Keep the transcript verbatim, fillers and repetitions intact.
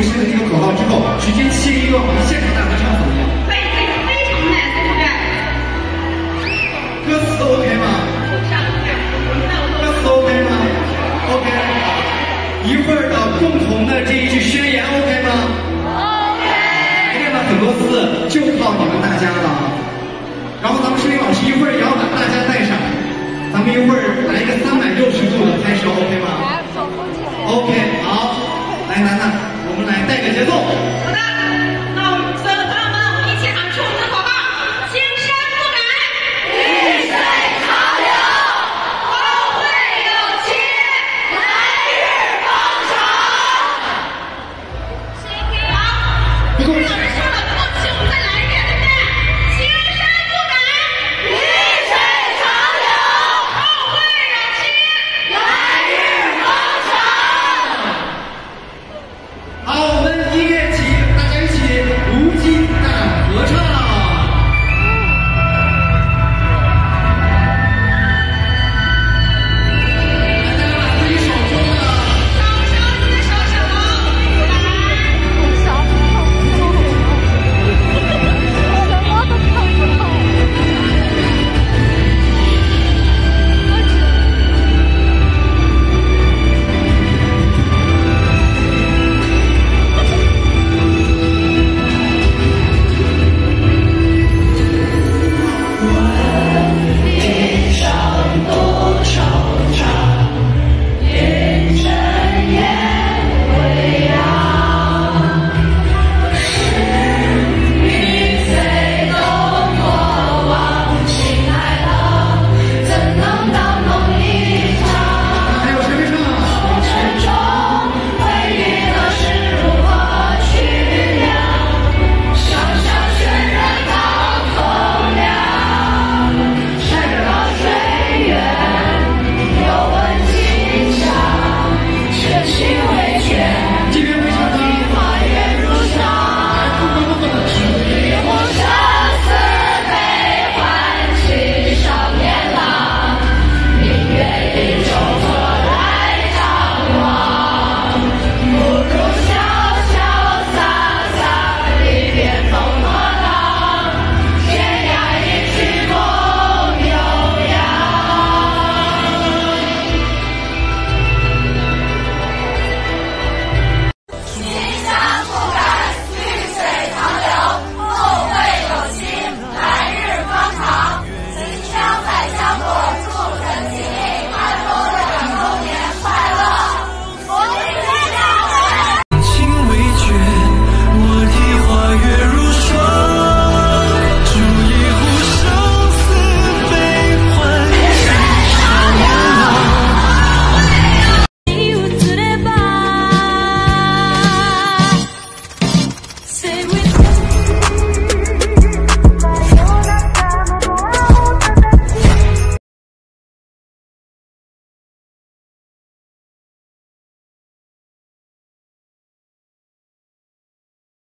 出现的这个口号之后，直接切一个我们现场大合唱怎么样？ 可以，可以，非常 nice， 对不对？ 歌词 OK 吗？歌词 OK 吗 ？OK。一会儿的共同的这一句宣言 OK 吗 ？OK。练了很多次，就靠你们大家了。然后咱们摄影老师一会儿也要把大家带上，咱们一会儿来一个三百六十度的拍摄 OK 吗 ？OK， 好，来楠楠，我们来带个节奏。 好的，那我们所有的朋友们，我们一起喊出我们的口号：青山不改，绿水长流，后会有期，来日方长。好，有人说了不够气，我们再来一遍，对不对？青山不改，绿水长流，后会有期，来日方长。 好。